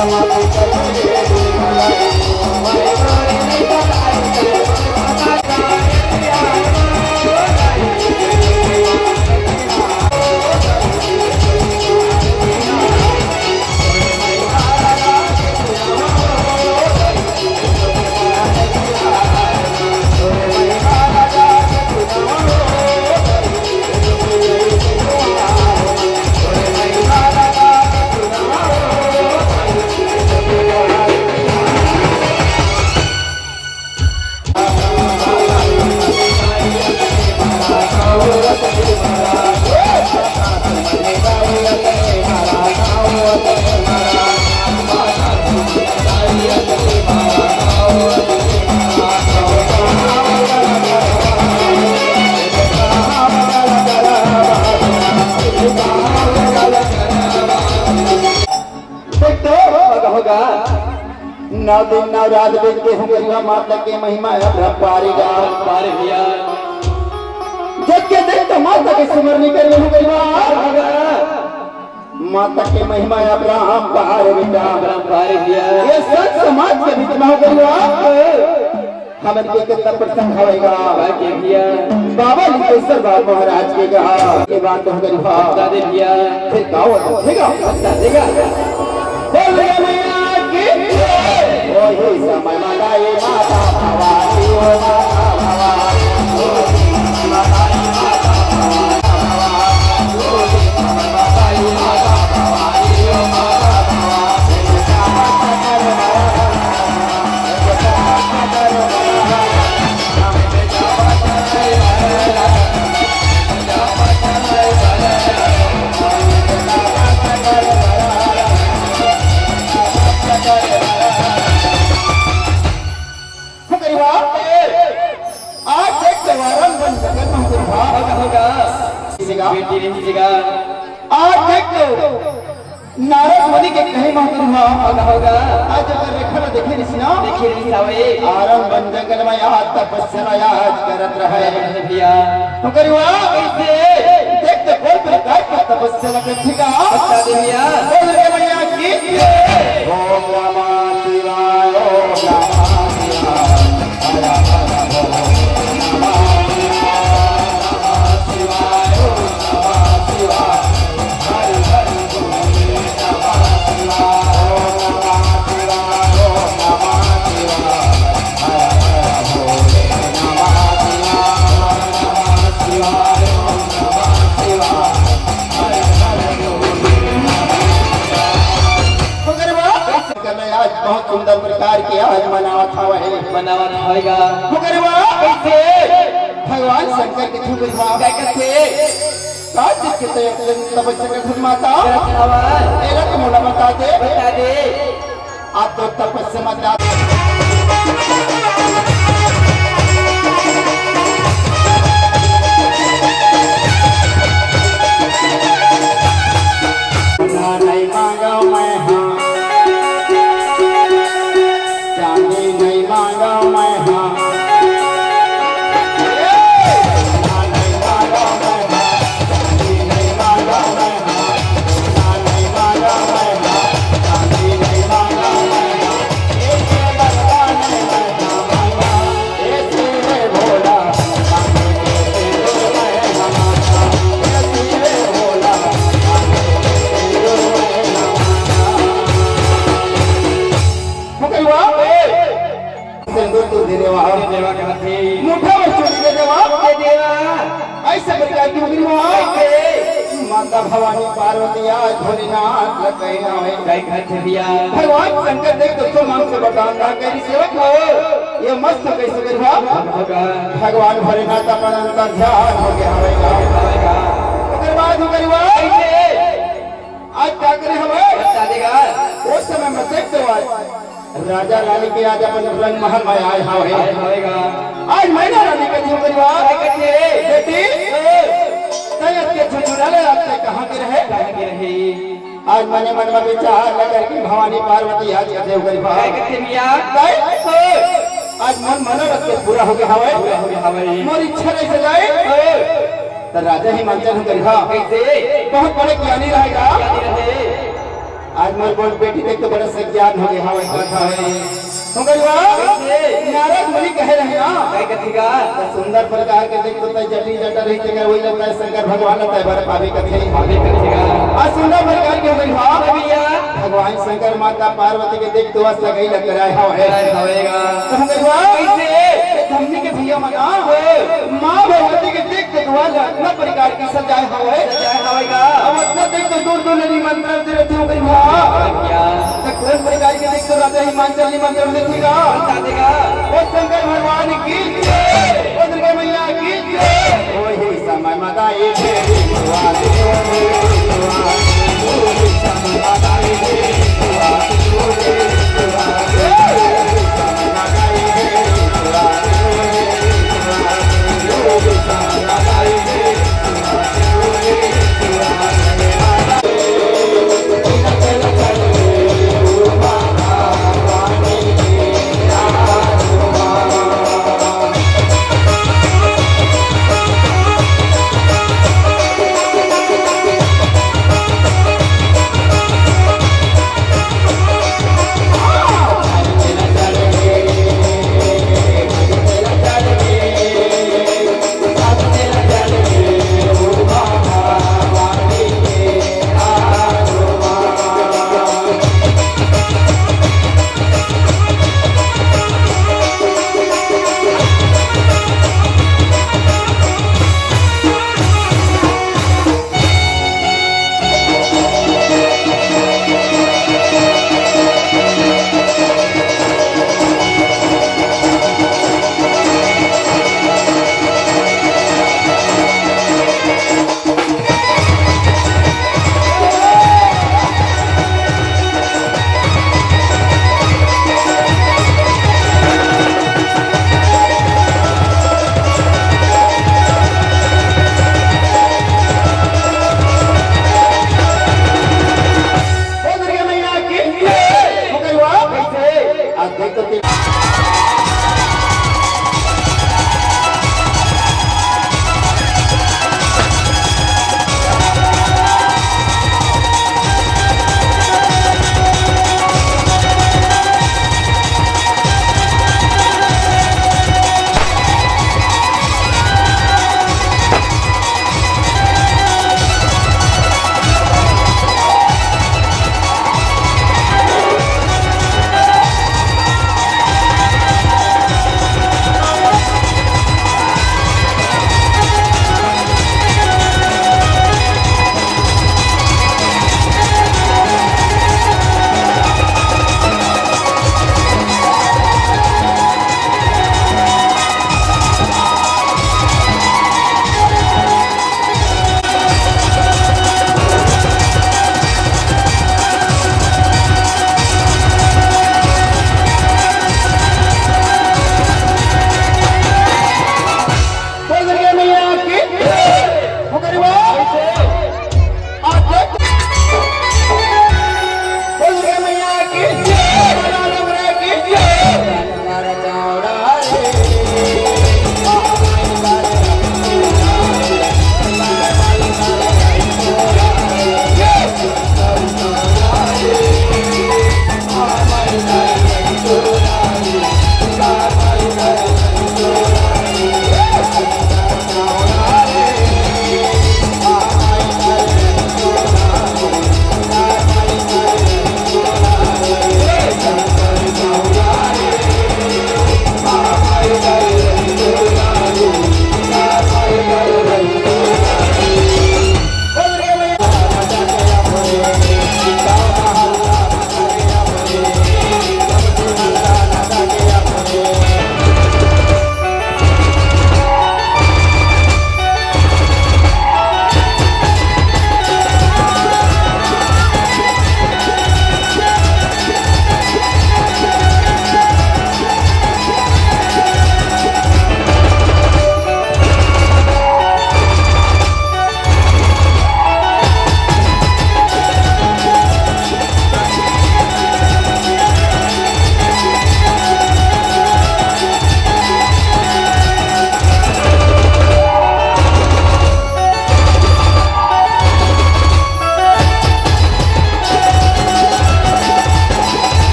नौ दिन नौ रात बेच के हूँ गरीबा माता के महिमा पारेगा पारे भैया जग के देख तो माता के सिमरनी कर हूँ गरीबा माता के महिमा अब्राहम पहाड़ बेटा पारे भैया ये सच समाज के बीच में गरीबा हमें कितना प्रसन्न होएगा भैया बाबा लिंगेश्वर बाबा महाराज के कहा ये बात तो गरीबा बता दे भैया फिर गाओ देगा बता देगा बोल रे मैया की ओहे समय मनाए माता भवानी ओ माता भवानी ओ मनाए माता भवानी ओ मनाए माता भवानी ओ माता भवानी नारद मुनि के कहीं होगा आज अगर रेखा देखे निसिना देखे निसावे आरम बन जंगल में याद तपस्या याद करत रहे भैया तो करिवा कैसे देख तो बोल पर काय का तपस्या करती का बता दे भैया बोल रे भैया की ओम नमः शिवाय ओम नमः शिवाय हरा हरा बोलो बहुत सुंदर प्रकार के आज मनावत होएगा कैसे भगवान शंकर के थू कैसे कार्तिक के तपस्या खुद माता तेरा तो मोला बता दे आप तो तपस्या मत नहीं मांगा मैं हाँ नहीं मांगा मैं हाँ नहीं मांगा मैं हाँ नहीं मांगा मैं हाँ नहीं मांगा मैं हाँ नहीं मांगा मैं हाँ ऐसे भगवान ने मांगा ऐसे भोला मुठा में चोरी के जवाब दे देवा ऐसे प्रकार की माता भवानी पार्वती आज भोलेनाथ भगवान शंकर देख तो मांग से बताना करी सेवक हो ये मस्त कैसे करवा भगवान भोलेनाथ अपन अंतर ध्यान हो गया होगा अगर बात करवा आज क्या करे हमें बता देगा उस समय में देख दो राजा रानी के आज अपन रंग महल में आए होगा आज मैंने रानी का जीव परिवार बेटी तैयार के झुझुराले आपसे कहाँ के रहे आज मैंने मन में विचार लगा कि भवानी पार्वती आज का देव परिवार आज मन मनोरथ के पूरा हो गया हवे मोर इच्छा नहीं सजाए तो राजा ही मंचन हो गया बहुत बड़े ज्ञानी रहेगा आज तुम्हारे बोल बेटी देख तो बड़ा सज्ञान हो गया हवा कथा है तुम गरीबा नारद मुनि कह रहे हैं क्या कथेगा सुंदर प्रकार के देख तो जटी जटा रही थे वही लगता है शंकर भगवान तय भर पावे कथे आ सुंदर प्रकार के गरीबा भगवान शंकर माता पार्वती के देख तो वस लगई लग रहा है होएगा तुम गरीबा कैसे हमने के भैया मना मां भगवती के देख तो इतना प्रकार की सजाए होएगा अब इतना देख तो दूर दूर निमंत्रण दे रहे हो गरीबा क्या कौन प्रकार के देख तो राजा हिमाचल निमंत्रण देगा बता देगा वो शंकर भगवान की जय वो दुर्गा मैया की जय वही समय मदाई है भगवान वही समय मदाई है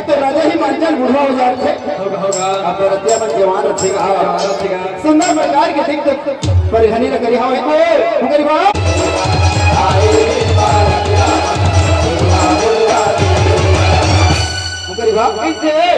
एक तो राजा ही मंचल बुढ़वा हो जाते होगा अब तो रतिया मन जवान रखेगा सुंदर प्रकार के दिख परिहनी न करी हां गरीबा गरीबा कैसे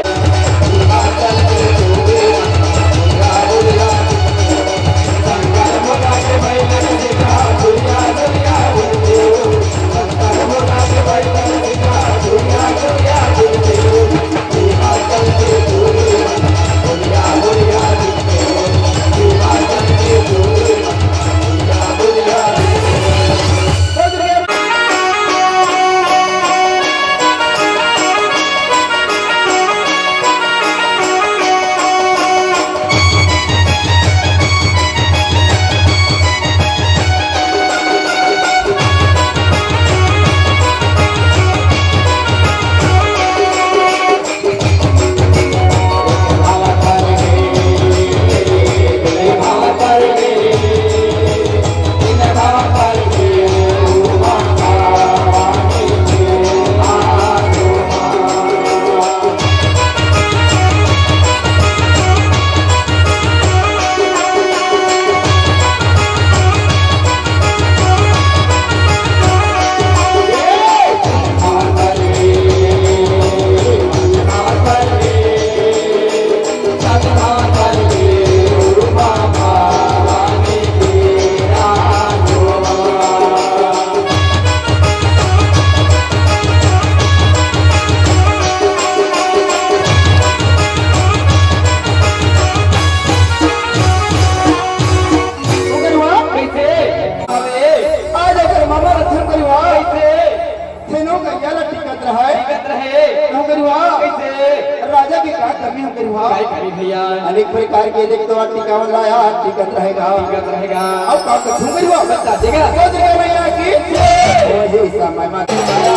राजा की क्या कमी है भैया अनेक प्रकार के देख तो टिकावन लाया टिकट रहेगा अब का कछू करियो बता देगा वो देगा भैया की ये समय में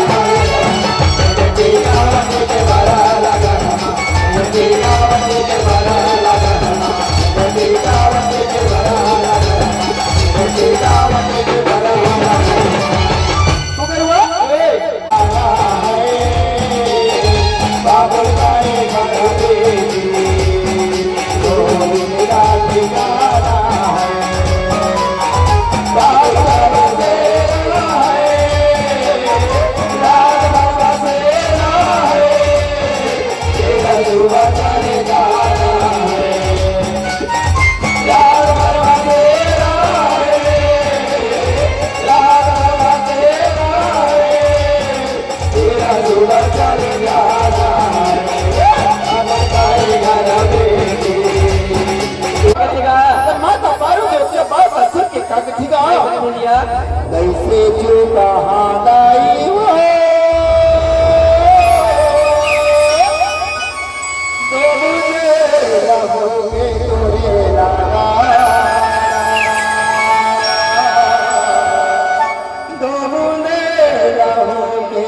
कैसे चुका हादाई हो रहोगे तोरे लागा दोनों ने रहोगे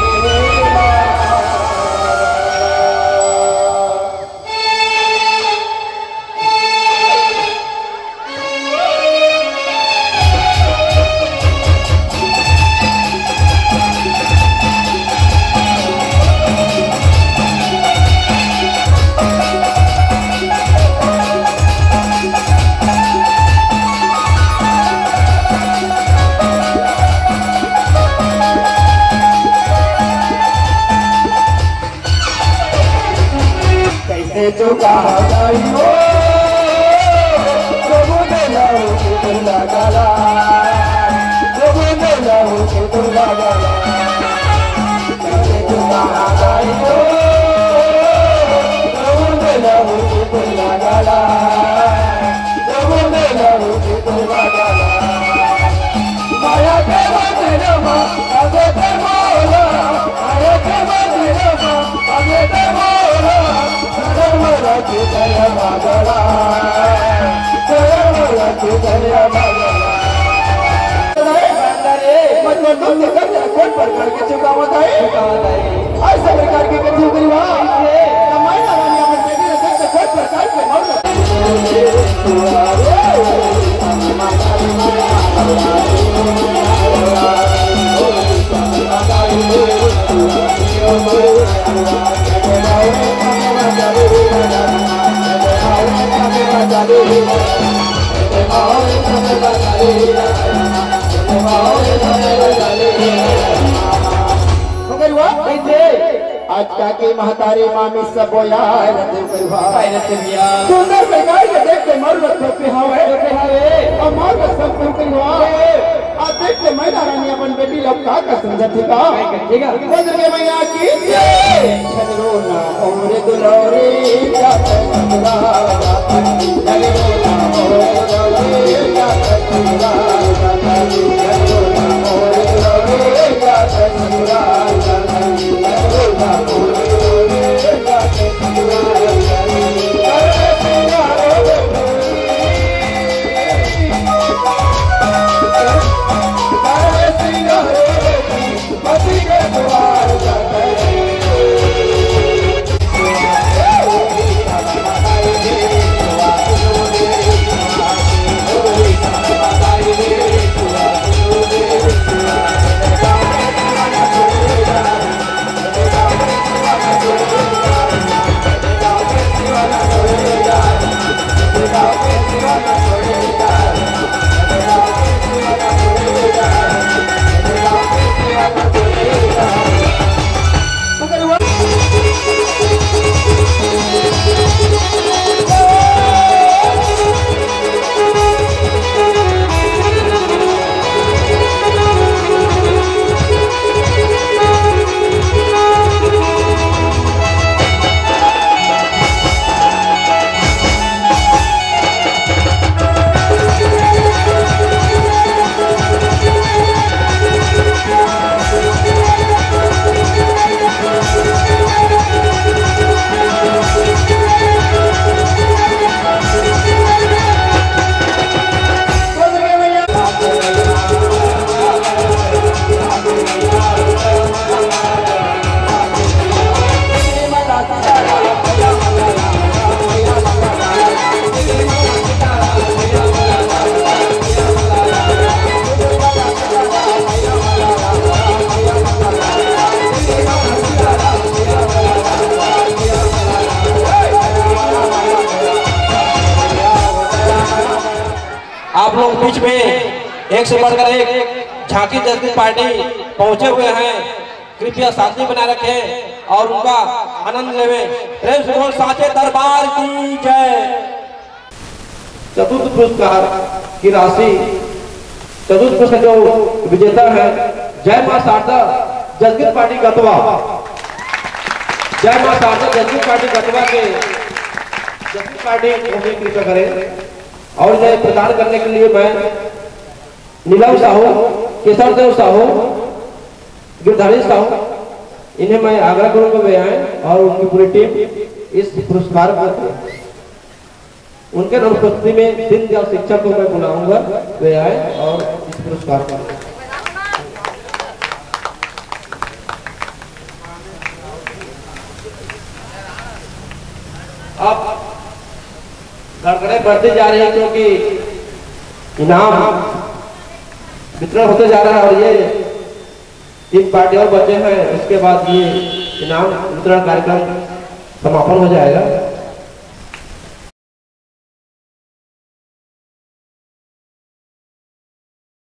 चुका जाई हो प्रभु ने लाओ के दुर्गा गाला प्रभु ने लाओ के दुर्गा गाला चुका जाई हो प्रभु ने लाओ के दुर्गा गाला प्रभु ने लाओ के दुर्गा गाला माया के बंधन में आगे ते मोला माया के बंधन में आगे ते मोला के दया मागला के दया मागला मतलब तुम कर कौन प्रकार के चुकावत है ऐसा प्रकार के कथू करिवा कमाई ना वाली अपन बेटी रखे तो कौन प्रकार के मौत आज काकी महतारी मामी सब बोया सुंदर बेगाई के देख के मर रखो पे हवे और मार के सब को करवा आज देख के मैना रानी अपन बेटी लोग का समझत का ठीक है वज्र के मैया की खजरो ना और दुलौरे जात हमरा खजरो ना और दुलौरे जात हमरा खजरो ना और दुलौरे जात हमरा आप लोग बीच में एक से बढ़कर एक झांकी जगदीश पार्टी पहुंचे हुए हैं। कृपया शांति बनाए रखें और उनका आनंद लेवें। प्रेम से बोल साचे दरबार की जय। चतुर्थ पुरस्कार की राशि चतुर्थ पुरस्कार जो विजेता है जय मां शारदा जगदीश पार्टी गतवा। जय मां शारदा जगदीश पार्टी गतवा के जगदीश पार्टी कृपया करें। और इन्हें प्रदान करने के लिए मैं नीलम साहू, केशव देव साहू, गिरधारी साहू, इन्हें मैं आग्रह करूंगा वे आए और उनकी पूरी टीम इस पुरस्कार पर उनके अनुपस्थिति में दीनदयाल शिक्षक को मैं बुलाऊंगा वे आए और इस पुरस्कार पर अब धड़कने बढ़ती जा रही है क्योंकि इनाम वितरण होते जा रहा है और ये 3 पार्टी और बचे हैं। इसके बाद ये इनाम वितरण कार्यक्रम समापन हो जाएगा।